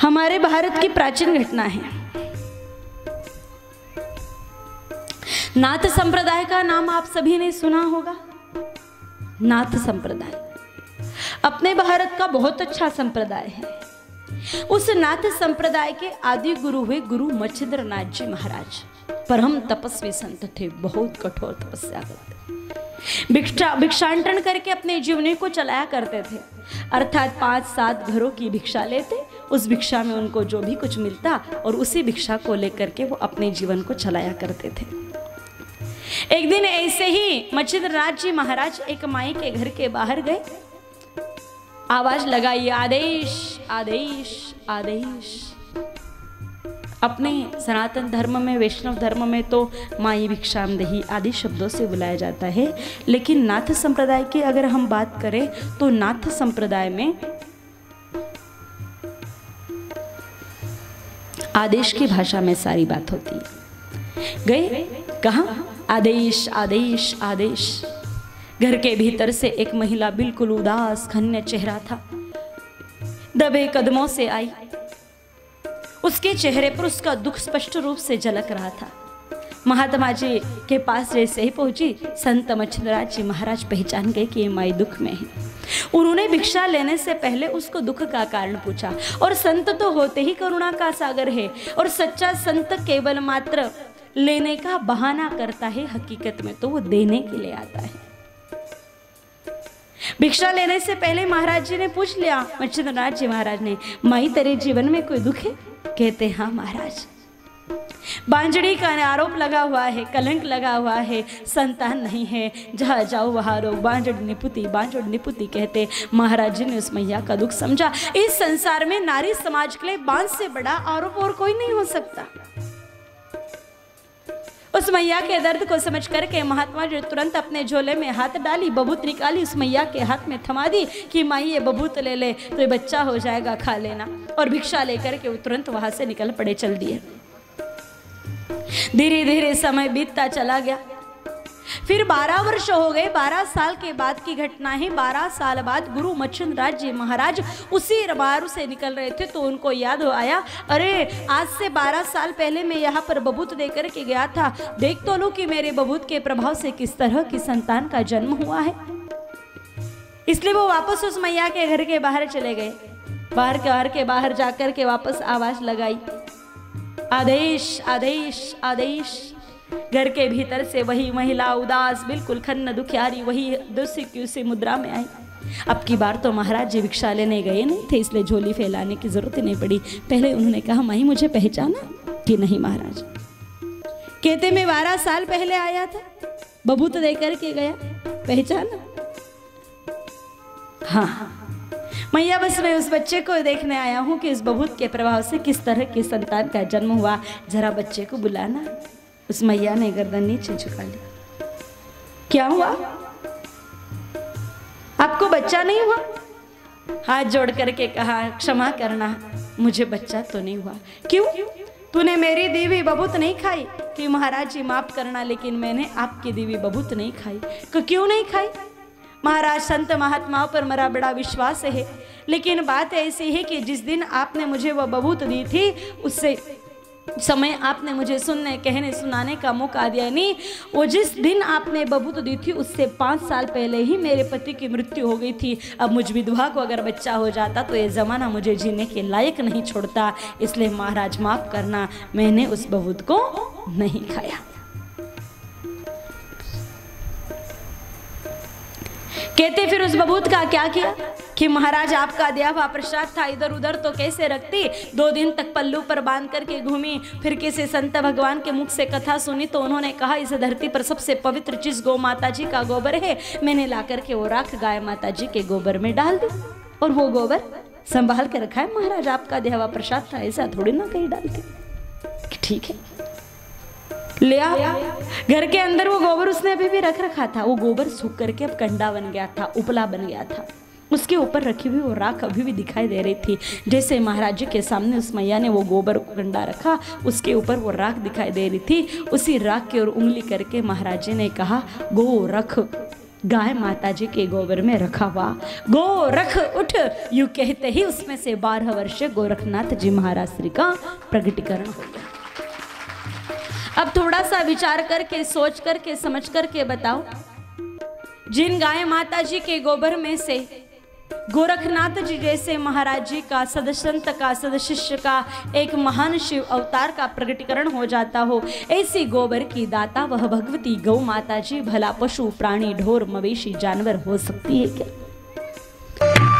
हमारे भारत की प्राचीन घटना है। नाथ संप्रदाय का नाम आप सभी ने सुना होगा। नाथ संप्रदाय अपने भारत का बहुत अच्छा संप्रदाय है। उस नाथ संप्रदाय के आदि गुरु हुए गुरु मच्छिंद्र नाथ जी महाराज। परम तपस्वी संत थे, बहुत कठोर तपस्या करते, भिक्षाटन करके अपने जीवनी को चलाया करते थे। अर्थात 5-7 घरों की भिक्षा लेते, उस भिक्षा में उनको जो भी कुछ मिलता और उसी भिक्षा को लेकर के वो अपने जीवन को चलाया करते थे। एक दिन ऐसे ही मच्छिंद्र नाथ जी महाराज एक माई के घर के बाहर गए, आवाज लगाई, आदेश आदेश आदेश। अपने सनातन धर्म में, वैष्णव धर्म में तो माई भिक्षामदेही आदि शब्दों से बुलाया जाता है, लेकिन नाथ संप्रदाय की अगर हम बात करें तो नाथ संप्रदाय में आदेश की भाषा में सारी बात होती है। गए, कहा आदेश आदेश आदेश। घर के भीतर से एक महिला बिल्कुल उदास खन्य चेहरा था, दबे कदमों से आई। उसके चेहरे पर उसका दुख स्पष्ट रूप से झलक रहा था। महात्मा जी के पास जैसे ही पहुंची, संत मच्छिंद्रनाथ जी महाराज पहचान गए कि ये माई दुख में है। उन्होंने भिक्षा लेने से पहले उसको दुख का कारण पूछा। और संत तो होते ही करुणा का सागर है, और सच्चा संत केवल मात्र लेने का बहाना करता है, हकीकत में तो वो देने के लिए आता है। भिक्षा लेने से पहले महाराज जी ने पूछ लिया, मच्छिंद्रनाथ जी महाराज ने, माई तेरे जीवन में कोई दुख है? कहते हाँ महाराज, बांझड़ी का आरोप लगा हुआ है, कलंक लगा हुआ है, संतान नहीं है, जहाँ जाओ वहाँ रो, बांझड़ निपुती बांझड़ निपुती। कहते महाराज जी ने उस मैया का दुख समझा। इस संसार में नारी समाज के लिए बांझ से बड़ा आरोप और कोई नहीं हो सकता। उस मैया के दर्द को समझ करके महात्मा जी तुरंत अपने झोले में हाथ डाली, बबूत निकाली, उस मैया के हाथ में थमा दी कि माई ये बबूत ले ले तो ये बच्चा हो जाएगा, खा लेना। और भिक्षा लेकर के वो तुरंत वहां से निकल पड़े, चल दिए। धीरे धीरे समय बीतता चला गया। फिर 12 वर्ष हो गए। 12 साल के बाद की घटना है। 12 साल बाद गुरु मच्छिंद्रनाथ जी महाराज उसी रबारू से निकल रहे थे तो उनको याद हो आया, अरे आज से 12 साल पहले मैं यहाँ पर बबूत देकर के गया था, देख तो लो कि मेरे बबूत के प्रभाव से किस तरह की संतान का जन्म हुआ है। इसलिए वो वापस उस मैया के घर के बाहर चले गए। घर के बाहर जाकर के वापस आवाज लगाई, आदेश आदेश आदेश। घर के भीतर से वही महिला उदास, बिल्कुल खन्न दुखियारी, वही दूसरी की उसी मुद्रा में आई। अब की बार तो महाराज जी भिक्षा लेने गए नहीं थे, इसलिए झोली फैलाने की जरूरत ही नहीं पड़ी। पहले उन्होंने कहा, माई मुझे पहचाना? कि नहीं महाराज। कहते मैं 12 साल पहले आया था, बबूत देकर के गया, पहचाना? हाँ मैया, बस मैं उस बच्चे को देखने आया हूँ कि इस बबूत के प्रभाव से किस तरह की संतान का जन्म हुआ, जरा बच्चे को बुलाना। उस मैया ने गर्दन नीचे झुका ली। क्या हुआ? आपको बच्चा नहीं हुआ? हाथ जोड़ करके कहा, क्षमा करना, मुझे बच्चा तो नहीं हुआ। क्यों? तूने मेरी दी हुई बबूत नहीं खाई? कि महाराज जी माफ करना, लेकिन मैंने आपकी दी हुई बबूत नहीं खाई। क्यों नहीं खाई? महाराज संत महात्माओं पर मेरा बड़ा विश्वास है, लेकिन बात ऐसी है कि जिस दिन आपने मुझे वह बबूत दी थी, उससे समय आपने मुझे सुनने, कहने, सुनाने का मौका दिया नहीं। वो जिस दिन आपने बबूत दी थी उससे 5 साल पहले ही मेरे पति की मृत्यु हो गई थी। अब मुझ विधवा को अगर बच्चा हो जाता तो ये जमाना मुझे जीने के लायक नहीं छोड़ता, इसलिए महाराज माफ करना, मैंने उस बबूत को नहीं खाया। कहते फिर उस बबूत का क्या किया कि महाराज आपका दिया हुआ प्रसाद था, इधर उधर तो कैसे रखती। 2 दिन तक पल्लू पर बांध करके घूमी। फिर किसी संत भगवान के मुख से कथा सुनी तो उन्होंने कहा, इस धरती पर सबसे पवित्र चीज गौ माता जी का गोबर है। मैंने ला करके वो राख गाय माता जी के गोबर में डाल दी और वो गोबर संभाल के रखा है। महाराज आपका दिया हुआ प्रसाद था, ऐसा थोड़ी ना कहीं डालती। ठीक है, ले आ। घर के अंदर वो गोबर उसने अभी भी रख रखा था। वो गोबर सूख करके अब कंडा बन गया था, उपला बन गया था। उसके ऊपर रखी हुई वो राख अभी भी दिखाई दे रही थी। जैसे महाराज जी के सामने उस मैया ने वो गोबर कंडा रखा, उसके ऊपर वो राख दिखाई दे रही थी। उसी राख की ओर उंगली करके महाराज जी ने कहा, गो रख गाय माता जी के गोबर में रखा हुआ। गोरख उठ, यूं कहते ही उसमें से 12 वर्षीय गोरखनाथ जी महाराज श्री का प्रगटीकरण हो गया। अब थोड़ा सा विचार करके, सोच करके, समझ करके बताओ, जिन गाय माता जी के गोबर में से गोरखनाथ जी जैसे महाराज जी का, सदसंत का, सदशिष्य का एक महान शिव अवतार का प्रगटीकरण हो जाता हो, ऐसी गोबर की दाता वह भगवती गौ माता जी भला पशु प्राणी ढोर मवेशी जानवर हो सकती है क्या?